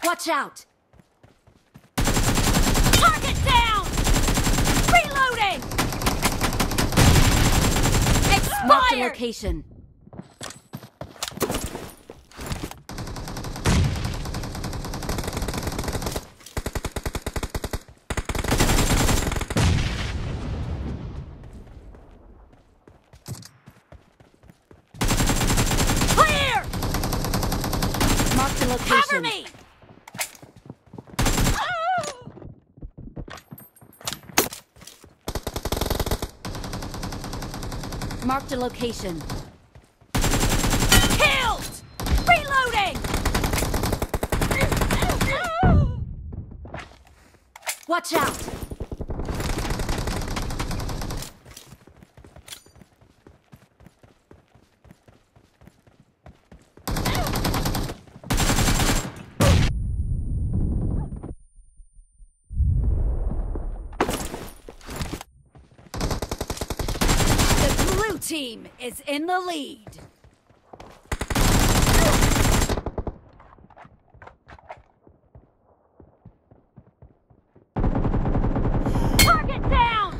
Watch out! Target down! Reloading! Expired! Mark the location. Clear! Mark the location. Cover me! Marked a location. Killed! Reloading! Watch out! Team is in the lead. Target down!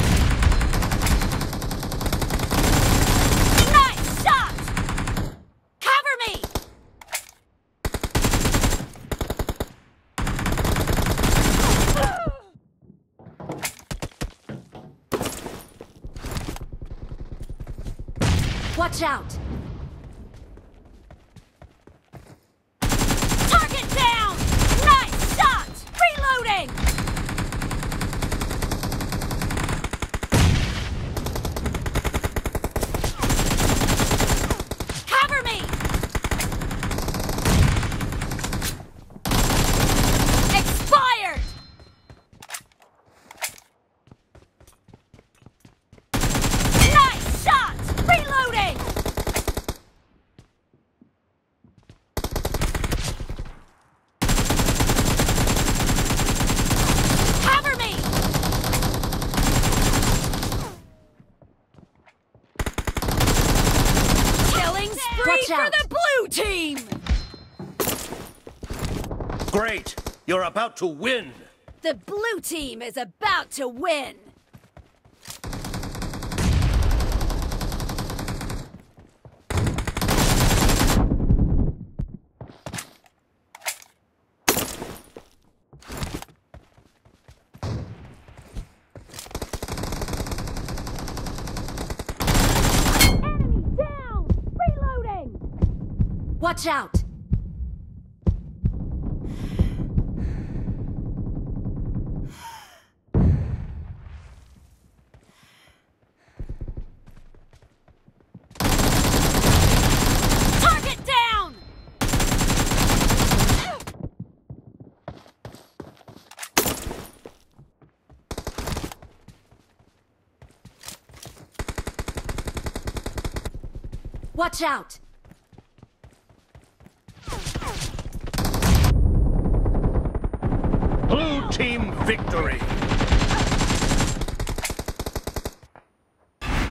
Nice shot! Cover me! Watch out! Target down! Nice shot! Reloading! Cover me! Expired! Nice shot! Reloading! Cover me! Killing spree for the blue team! Great! You're about to win! The blue team is about to win! Watch out! Target down! Watch out! Blue team victory!